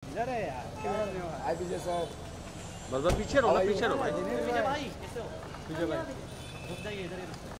इधर है यार, क्या करने वाला? Hi Vijay sir. बस पीछे रहो ना, पीछे रहो भाई। पीछे भाई, कैसे हो? पीछे भाई। रुक जाइए इधर ही।